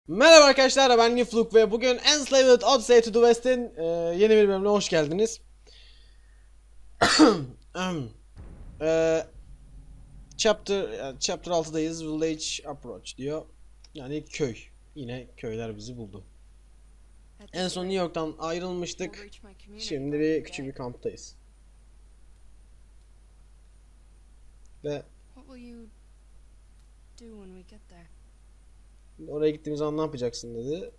Merhaba arkadaşlar, ben Nifluk ve bugün Enslaved Odyssey to the West'in yeni bir bölümüne hoş geldiniz. Eee, chapter 6'dayız. Village Approach diyor. Yani köy. Yine köyler bizi buldu. En son New York'tan ayrılmıştık. Şimdi küçük bir kamptayız. Ve oraya gittiğimiz zaman ne yapacaksın dedi.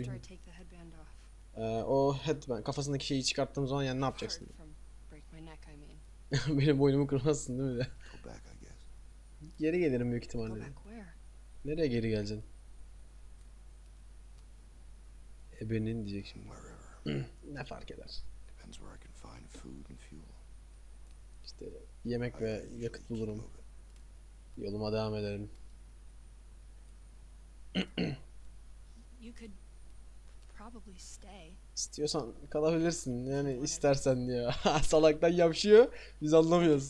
O headband, kafasındaki şeyi çıkarttığım zaman yani ne yapacaksın dedi. Benim boynumu kırmazsın değil mi de? Geri gelirim büyük ihtimalle. Nereye geri geleceksin? Ebenin diyecek şimdi. Ne fark eder? İşte yemek ve yakıt bulurum. Yoluma devam ederim. İstiyorsan kalabilirsin yani istersen diyor. Salaktan yapışıyor. Biz anlamıyoruz.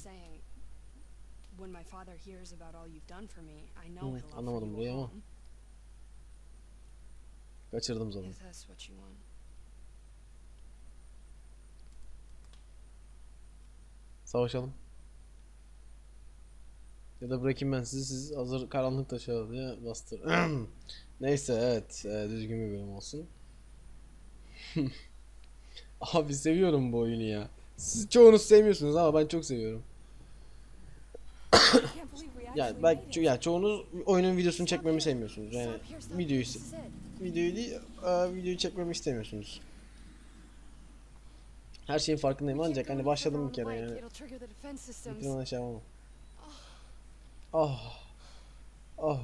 Anlamadım burayı ama. Kaçırdım zaten. Savaşalım. Ya da bırakayım ben sizi, siz hazır karanlık taşı diye bastır. Neyse evet, düzgün bir bölüm olsun. Abi seviyorum bu oyunu ya. Siz çoğunuz sevmiyorsunuz ama ben çok seviyorum. Yani çoğunuz oyunun videosunu çekmemi sevmiyorsunuz. Yani videoyu değil, videoyu çekmemi istemiyorsunuz. Her şeyin farkındayım ancak hani başladım bir kere yani. Bitirmeden şey yapamam. Oh. Oh.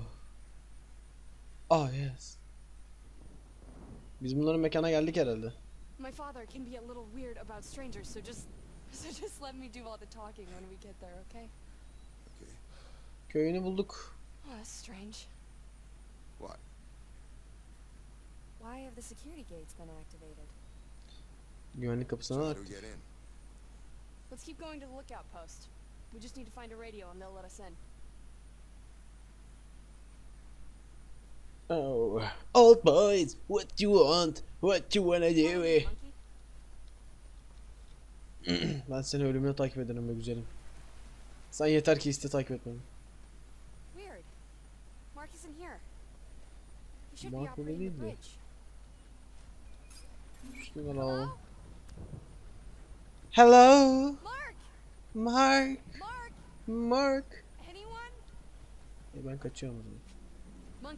Oh yes. Biz bunların mekana geldik herhalde. My father can be a little weird about strangers, so just let me do all the talking when we get there, okay? Okay. Köyünü bulduk. Oh, that's strange. What? Why have the security gates been activated? Güvenlik kapısını aktif. Let's keep going to the lookout post. We just need to find a radio and they'll let us in. Oh, old boys, what you want? What you wanna do? Ben seni ölümüne takip ederim be güzelim. Sen yeter ki iste takip etmemi. Mark burada değil mi? Şuradan alalım. Hello? Mark? Mark? Ben kaçıyorum o zaman.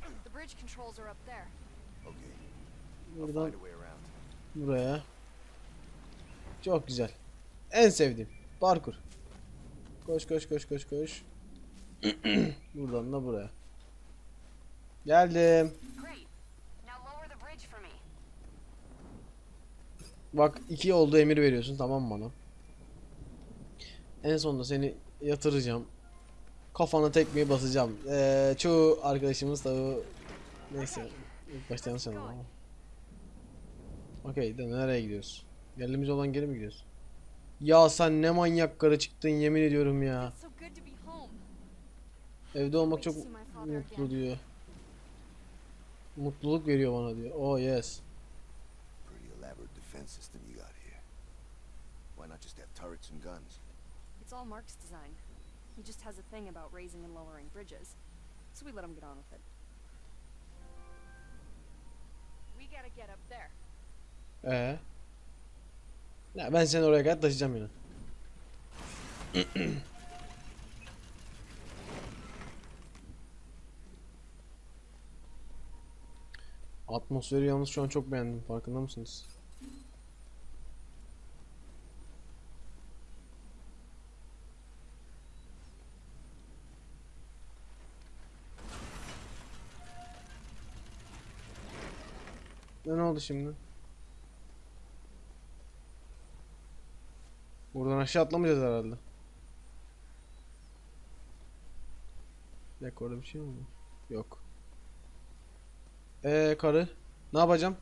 Buradan buraya. Çok güzel. En sevdiğim. Parkur. Koş koş koş koş koş. Buradan da buraya. Geldim. Bak 2 oldu emir veriyorsun tamam mı bana? En sonunda seni yatıracağım. Kafana tekmeyi basacağım. Çoğu arkadaşımız tabi neyse ilk başta yanlış anladım ama. Okey de nereye gidiyoruz? Geldiğimiz olan geri mi gidiyoruz? Ya sen ne manyak karı çıktın yemin ediyorum ya. Evde olmak çok mutlu diyor. Mutluluk veriyor bana diyor. Oh yes. It's all Mark's design. He just has a thing about raising and lowering bridges. So we let him get on with it. We gotta get up there. Ya ben seni oraya kadar taşıyacağım yine. Atmosferi yalnız şu an çok beğendim. Farkında mısınız? Ne oldu şimdi? Buradan aşağı atlamayacağız herhalde. Bir dakika orada bir şey mi var? Yok. Karı. Ne yapacağım?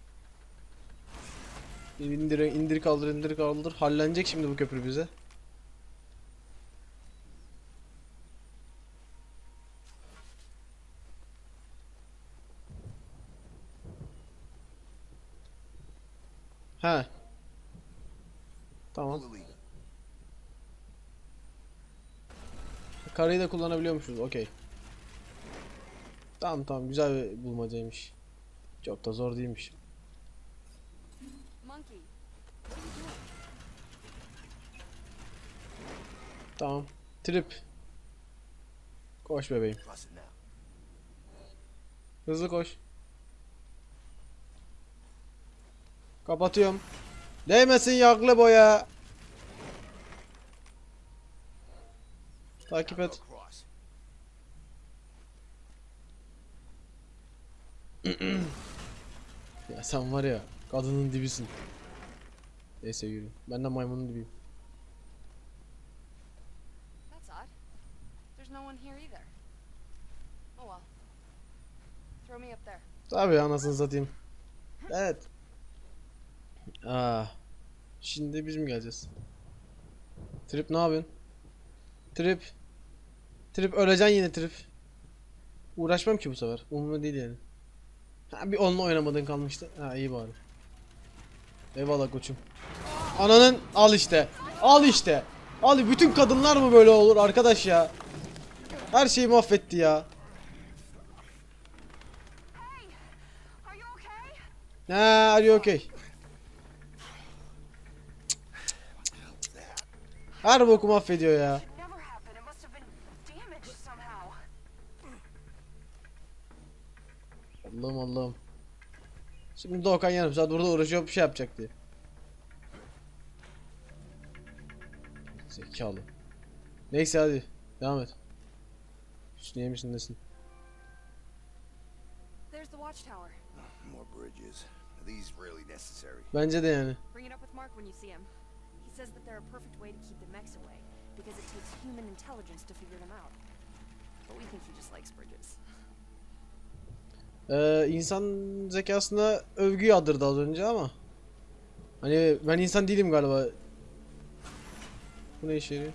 İndir kaldır indir kaldır. Hallenecek şimdi bu köprü bize. He. Tamam. Karayı da kullanabiliyormuşuz. Okey. Tamam tamam, güzel bir bulmacaymış. Çok da zor değilmiş. Tamam. Trip. Koş bebeğim. Hızlı koş. Kapatıyorum. Değmesin yağlı boya. Takip et. Ya sen var ya, kadının dibisin. Neyse yürü. Ben de maymunun dibiyim. Tabii anasını satayım. Evet. Şimdi biz mi geleceğiz? Trip ne yapıyorsun? Trip. Trip öleceksin yine Trip. Uğraşmam ki bu sefer. Umurumda değil yani. Ha, bir onunla oynamadığın kalmıştı. Ha iyi bari. Eyvallah koçum. Ananın al işte. Al işte. Al, bütün kadınlar mı böyle olur arkadaş ya? Her şeyi mahvetti ya. Ha, are you okay? Her boku mahvediyor ya. Allah'ım Allah'ım. Şimdi Doğukan yarım saat burada uğraşıyor, bir şey yapacak diye. Zekalı. Neyse hadi devam et. Niye misin nesin? Bence de yani. İnsan zekasına övgü yağdırdı az önce ama hani ben insan değilim galiba. Bu ne işe yarıyor?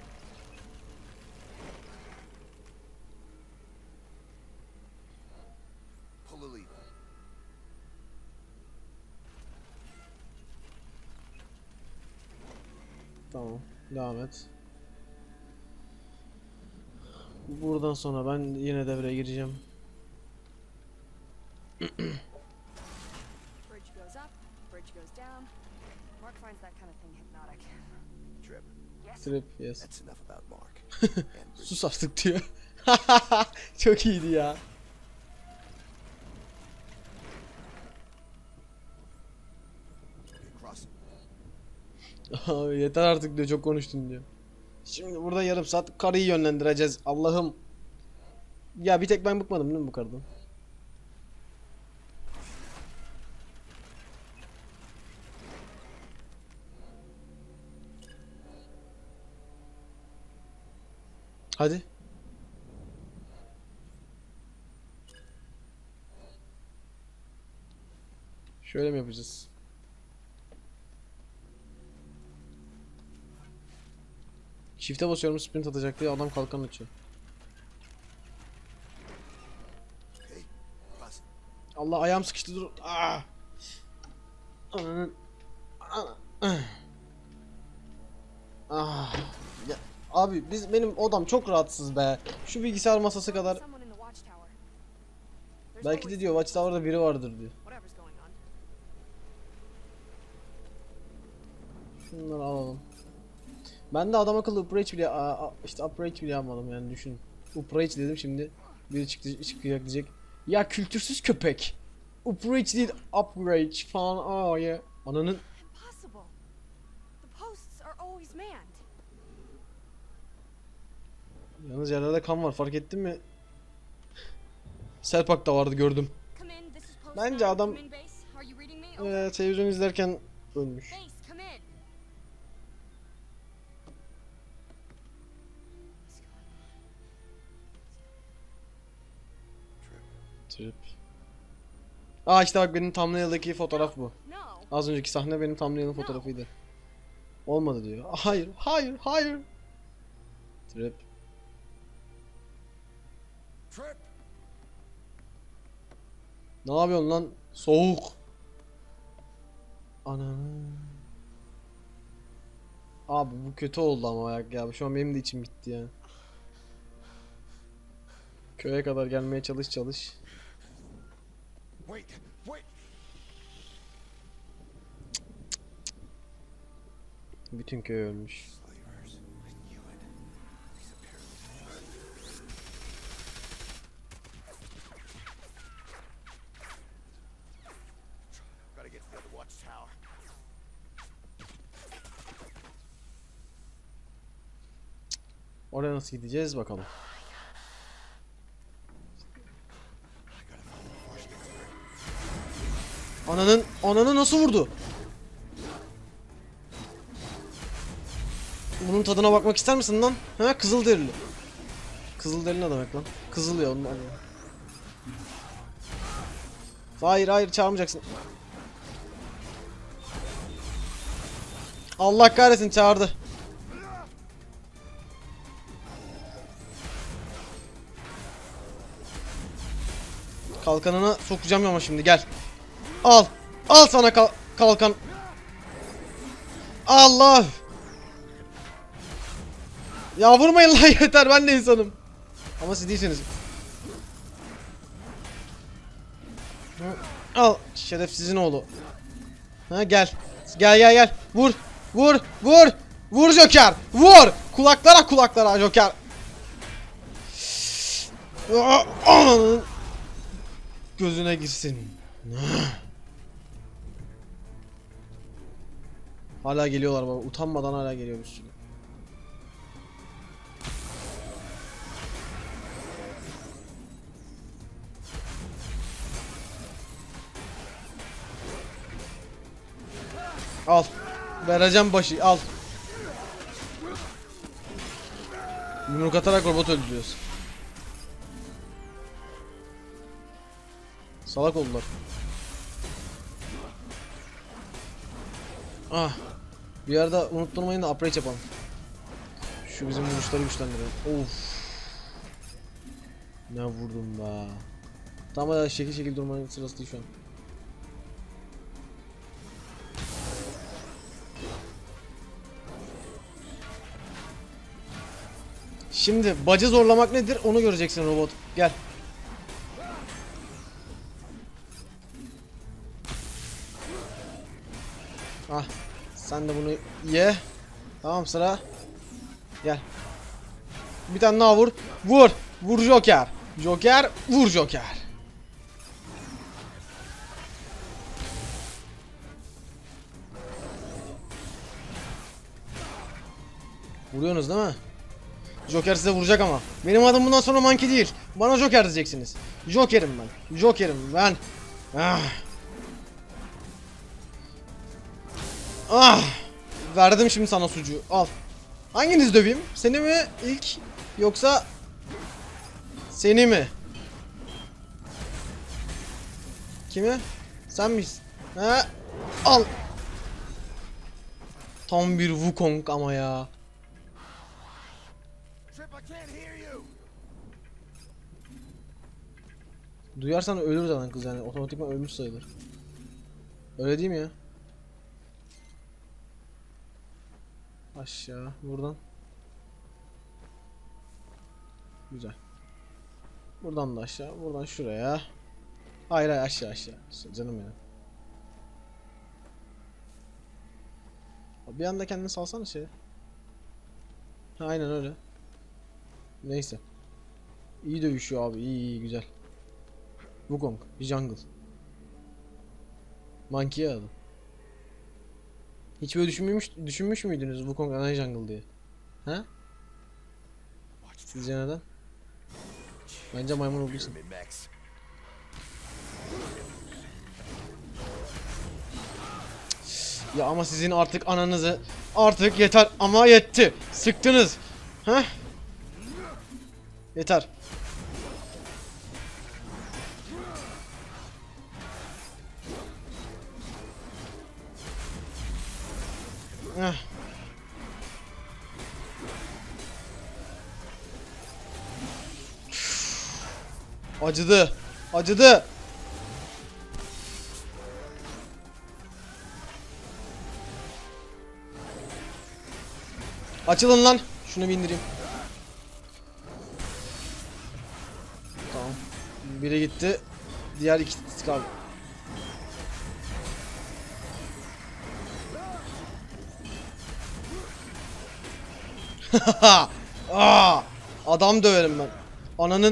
Tamam, devam et. Buradan sonra ben yine devreye gireceğim. Trip, yes. Sus artık diyor. Çok iyiydi ya. Yeter artık diyor, çok konuştun diyor. Şimdi burada yarım saat karıyı yönlendireceğiz. Allah'ım. Ya bir tek ben bıkmadım değil mi bu karıdan? Hadi. Şöyle mi yapacağız? Shift'e basıyorum, sprint atacak diye adam kalkan açıyor. Allah, ayağım sıkıştı, dur. Ya, abi benim odam çok rahatsız be. Şu bilgisayar masası kadar. Belki de diyor Watchtower'da biri vardır diyor. Şunları alalım. Ben de adam akıllı upgrade bile işte upgrade bile yapmadım yani, düşün. Upgrade dedim, şimdi biri çıkacak diyecek. Ya kültürsüz köpek. Upgrade değil upgrade falan. Ya. Ananın. Yalnız yerlerde kan var, fark ettin mi? Selpak da vardı, gördüm. Bence adam televizyon izlerken ölmüş. Trip. İşte bak, benim thumbnail'daki fotoğraf bu. Az önceki sahne benim thumbnail'ın fotoğrafıydı. Olmadı diyor. Hayır, hayır, hayır. Trip. Ne yapıyorsun lan? Soğuk. Ananı. Abi bu kötü oldu ama ya. Şu an benim de içim gitti ya. Köye kadar gelmeye çalış. Bütün köy ölmüş. Oraya nasıl gideceğiz bakalım. Ananı nasıl vurdu? Bunun tadına bakmak ister misin lan? Ha, kızılderili. Kızılderili ne demek lan? Kızıl ya onun adı. Hayır çağırmayacaksın. Allah kahretsin, çağırdı. Kalkanına sokacağım ama şimdi gel. Al. Al sana kalkan. Allah. Ya vurmayın lan, yeter, ben de insanım. Ama siz değilsiniz. Al şerefsizin oğlu. Ha, gel. Gel. Vur. Vur Joker. Vur. Kulaklara Joker. Ananın gözüne girsin. Hala geliyorlar baba. Utanmadan hala geliyor bir sürü. Al. Vereceğim başı. Al. Yumruk atarak robot öldürüyoruz. Salak oldular. Ah. Bir yerde unutturmayın da upgrade yapalım. Şu bizim vuruşları güçlendirelim. Of. Ne vurdum be. Tamam ya, şekil durmanın sırası değil şu an. Şimdi bacı zorlamak nedir onu göreceksin robot. Gel. Ah. Sen de bunu ye. Tamam, sıra. Gel. Bir tane daha vur. Vur Joker. Vur Joker. Vuruyorsunuz değil mi? Joker size vuracak ama. Benim adım bundan sonra Monkey değil. Bana Joker diyeceksiniz. Joker'im ben. Ah. Ah. Verdim şimdi sana sucuğu. Al. Hanginizi döveyim? Seni mi ilk, yoksa seni mi? Kimi? Sen misin? Ha? Al. Tam bir Wukong ama ya. Duyarsan ölür zaten kız, yani otomatikman ölmüş sayılır. Öyle değil mi ya? Aşağı buradan. Güzel. Buradan da aşağı, buradan şuraya. Hayır aşağı. Canım ya. Bir anda kendini salsana şey. Ha, aynen öyle. Neyse. İyi dövüşüyor abi, iyi güzel. Wukong, Jungle. Monkey adı. Hiç böyle düşünmüş müydünüz Wukong ana Jungle diye? Ha? Sizce neden? Bence maymun olduğu için. Ya ama sizin artık ananızı, artık yeter ama yetti. Sıktınız. Ha? Yeter. Heh. Acıdı. Açılın lan. Şunu bir indireyim. Tamam. Biri gitti. Diğer ikisi kaldı. Aa, adam döverim ben. Ananın.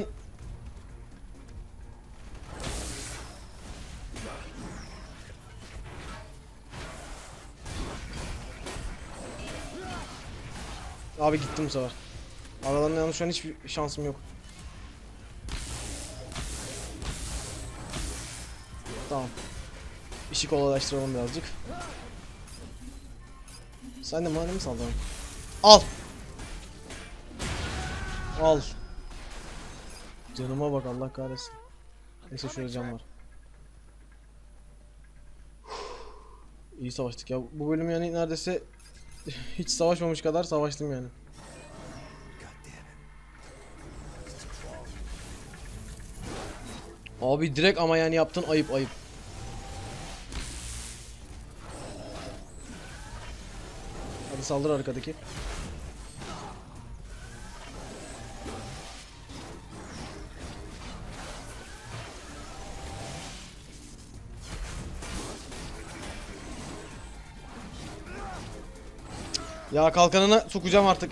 Abi gittim bu sefer. Aralarında yanlış şu an hiçbir şansım yok. Tamam. İşi kolaylaştıralım birazcık. Sen de madem saldın. Al. Al. Canıma bak Allah kahretsin. Neyse şurada cam var. İyi savaştık ya. Bu bölüm yani neredeyse hiç savaşmamış kadar savaştım yani. Abi direkt ama yani yaptın ayıp ayıp. Hadi saldır arkadaki. Ya kalkanına sokacağım artık.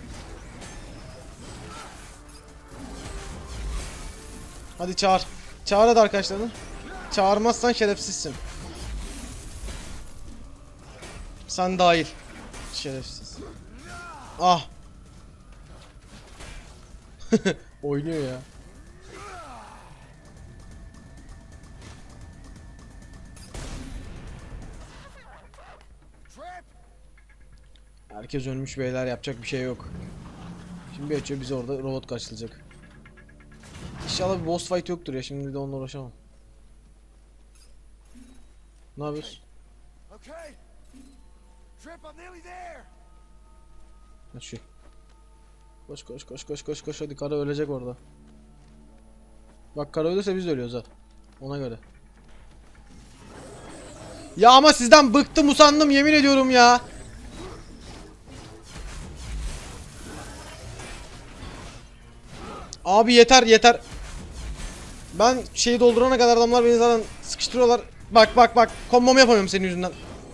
Hadi çağır. Çağır hadi arkadaşlarını. Çağırmazsan şerefsizsin. Sen dahil. Şerefsiz. Ah. Oynuyor ya. Herkes ölmüş beyler, yapacak bir şey yok. Şimdi bir açıyor, bizi orada robot karşılayacak. İnşallah bir boss fight yoktur ya, şimdi de onunla uğraşamam. Ne yapıyorsun? Ha şu. Koş koş koş koş koş koş, hadi kara ölecek orada. Bak kara ölürse biz de ölüyoruz zaten. Ona göre. Ya ama sizden bıktım usandım yemin ediyorum ya. Abi yeter yeter. Ben şeyi doldurana kadar adamlar beni zaten sıkıştırıyorlar. Bak bak bak, kombomu yapamıyorum senin yüzünden.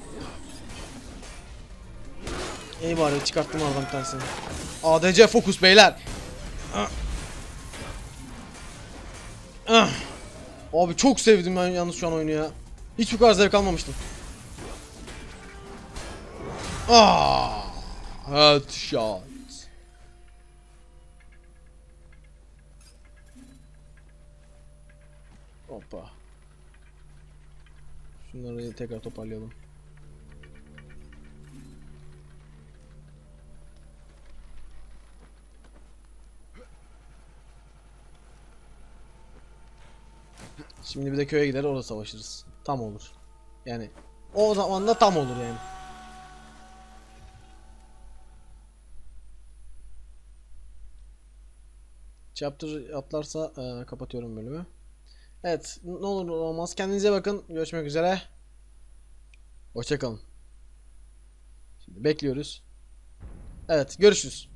İyi bari çıkarttım aradan bir tanesini. ADC fokus beyler. Abi çok sevdim ben yalnız şu an oyunu ya. Hiç bu kadar zevk almamıştım. Headshot. Hoppa. Şunları tekrar toparlayalım. Şimdi bir de köye gider, orada savaşırız. Tam olur. Yani o zaman da tam olur yani. Chapter atlarsa kapatıyorum bölümü. Evet, ne olur olmaz. Kendinize bakın. Görüşmek üzere. Hoşça kalın. Şimdi bekliyoruz. Evet, görüşürüz.